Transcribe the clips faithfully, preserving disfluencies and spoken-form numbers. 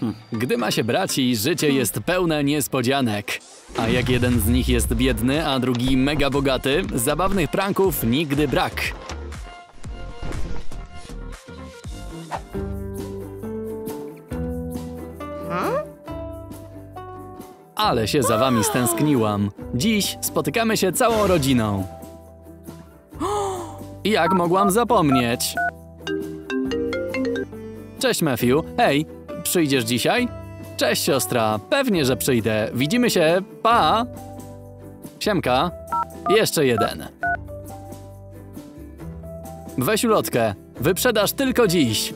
Gdy ma się braci, życie jest pełne niespodzianek. A jak jeden z nich jest biedny, a drugi mega bogaty, zabawnych pranków nigdy brak. Ale się za wami stęskniłam. Dziś spotykamy się całą rodziną. Jak mogłam zapomnieć? Cześć, Matthew. Hej, przyjdziesz dzisiaj? Cześć, siostra. Pewnie, że przyjdę. Widzimy się. Pa! Siemka. Jeszcze jeden. Weź ulotkę. Wyprzedaż tylko dziś.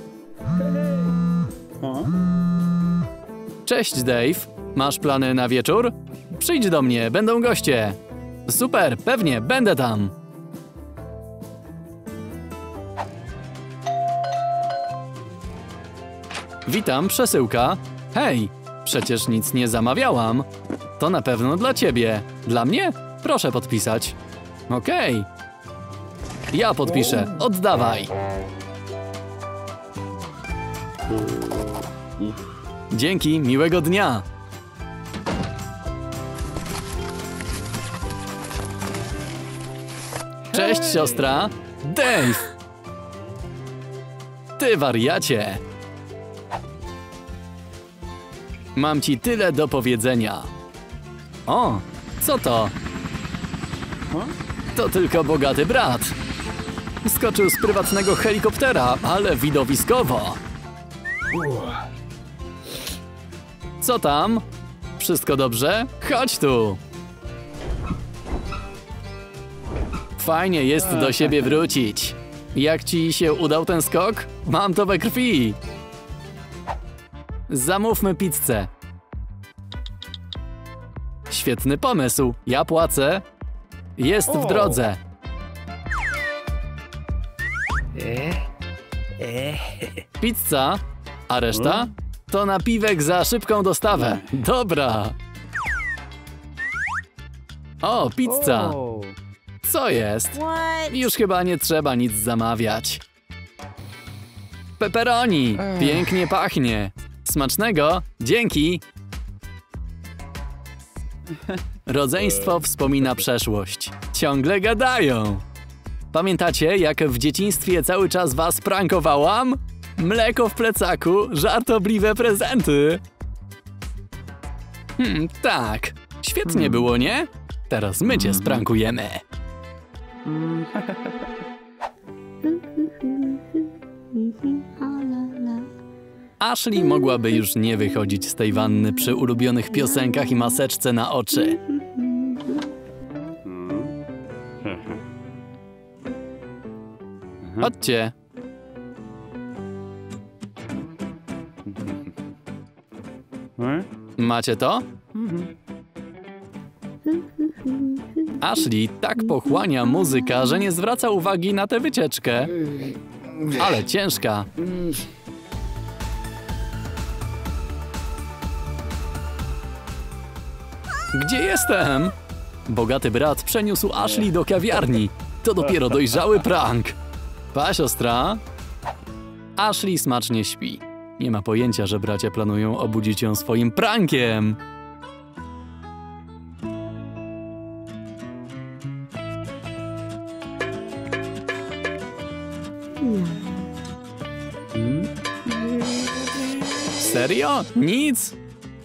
Cześć, Dave. Masz plany na wieczór? Przyjdź do mnie, będą goście. Super, pewnie, będę tam. Witam, przesyłka. Hej, przecież nic nie zamawiałam. To na pewno dla ciebie. Dla mnie? Proszę podpisać. Okej. Ja podpiszę. Oddawaj. Dzięki, miłego dnia. Cześć, siostra. Dave! Ty wariacie! Mam ci tyle do powiedzenia. O, co to? To tylko bogaty brat. Skoczył z prywatnego helikoptera, ale widowiskowo. Co tam? Wszystko dobrze? Chodź tu. Fajnie jest do siebie wrócić. Jak ci się udał ten skok? Mam to we krwi. Zamówmy pizzę. Świetny pomysł. Ja płacę. Jest w drodze. Pizza, a reszta to napiwek za szybką dostawę. Dobra. O, pizza. Co jest? Już chyba nie trzeba nic zamawiać. Pepperoni. Pięknie pachnie. Smacznego. Dzięki. Rodzeństwo wspomina przeszłość. Ciągle gadają. Pamiętacie, jak w dzieciństwie cały czas was prankowałam? Mleko w plecaku, żartobliwe prezenty. Hmm, tak. Świetnie było, nie? Teraz my cię sprankujemy. Ashley mogłaby już nie wychodzić z tej wanny przy ulubionych piosenkach i maseczce na oczy. Chodźcie. Macie to? Ashley tak pochłania muzyka, że nie zwraca uwagi na tę wycieczkę. Ale ciężka. Gdzie jestem? Bogaty brat przeniósł Ashley do kawiarni. To dopiero dojrzały prank. Pa, siostra. Ashley smacznie śpi. Nie ma pojęcia, że bracia planują obudzić ją swoim prankiem. Serio? Nic?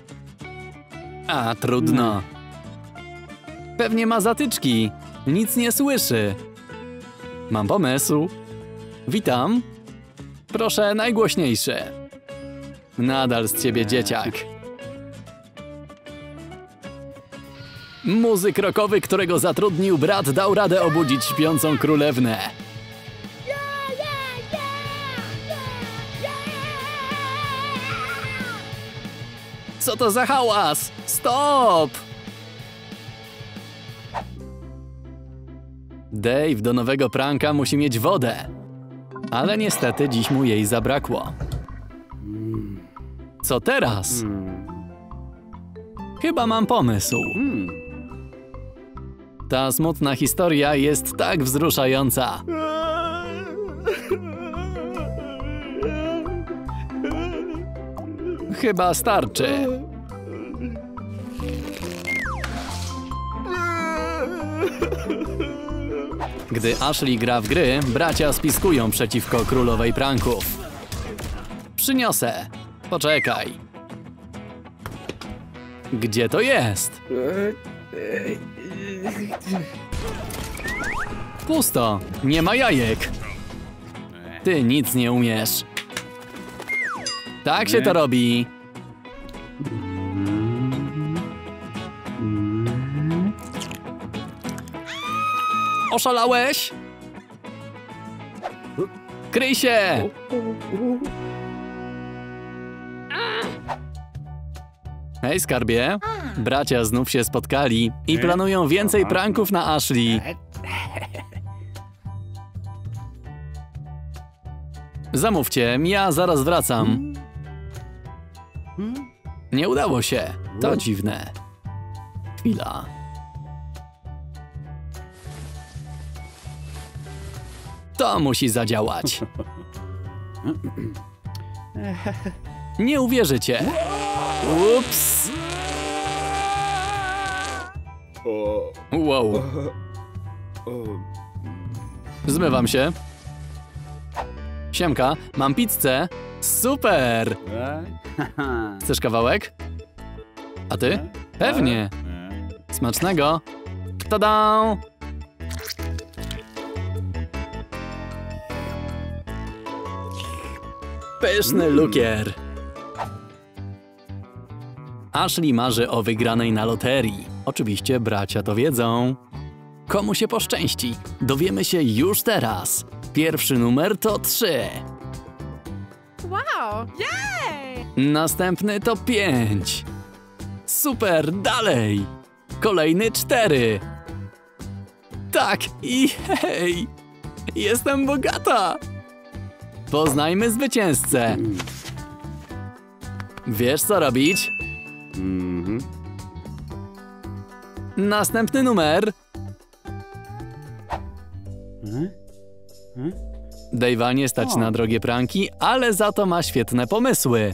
A, trudno. Pewnie ma zatyczki. Nic nie słyszy. Mam pomysł. Witam. Proszę najgłośniejszy. Nadal z ciebie dzieciak. Muzyk rockowy, którego zatrudnił brat, dał radę obudzić śpiącą królewnę. Co to za hałas? Stop! Dave do nowego pranka musi mieć wodę. Ale niestety dziś mu jej zabrakło. Co teraz? Chyba mam pomysł. Ta smutna historia jest tak wzruszająca. Chyba starczy. Gdy Ashley gra w gry, bracia spiskują przeciwko królowej pranków. Przyniosę. Poczekaj. Gdzie to jest? Pusto. Nie ma jajek. Ty nic nie umiesz. Tak się to robi. Oszalałeś? Kryj się! Hej, skarbie. Bracia znów się spotkali i planują więcej pranków na Ashley. Zamówcie, ja zaraz wracam. Nie udało się. To dziwne. Chwila. To musi zadziałać. Nie uwierzycie. Ups. Wow. Zmywam się. Siemka, mam pizzę. Super. Chcesz kawałek? A ty? Pewnie. Smacznego. Tada! Pyszny lukier. Ashley marzy o wygranej na loterii. Oczywiście bracia to wiedzą. Komu się poszczęści? Dowiemy się już teraz. Pierwszy numer to trzy. Wow! Yay! Następny to pięć. Super, dalej. Kolejny cztery. Tak i hej! Jestem bogata! Poznajmy zwycięzcę. Wiesz co robić? Mhm. Następny numer. Dave'a nie stać na drogie pranki, ale za to ma świetne pomysły.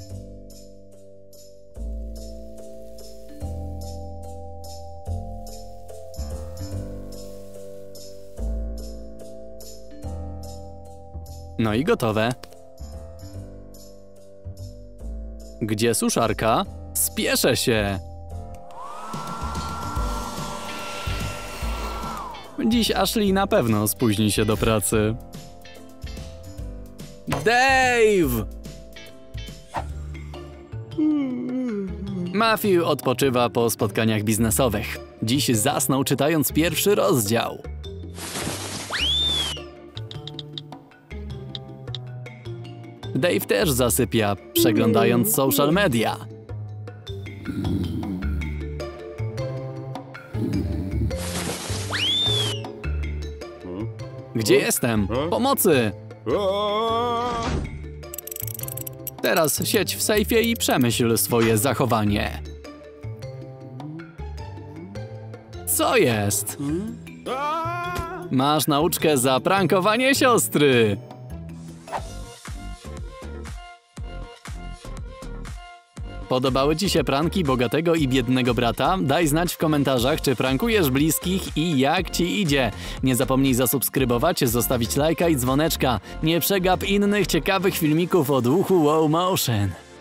No i gotowe. Gdzie suszarka? Spieszę się. Dziś Ashley na pewno spóźni się do pracy. Dave! Matthew odpoczywa po spotkaniach biznesowych. Dziś zasnął, czytając pierwszy rozdział. Dave też zasypia, przeglądając social media. Gdzie jestem? Pomocy! Teraz siedź w sejfie i przemyśl swoje zachowanie. Co jest? Masz nauczkę za prankowanie siostry. Podobały ci się pranki bogatego i biednego brata? Daj znać w komentarzach, czy prankujesz bliskich i jak ci idzie. Nie zapomnij zasubskrybować, zostawić lajka i dzwoneczka. Nie przegap innych ciekawych filmików od Uhu Wow Motion.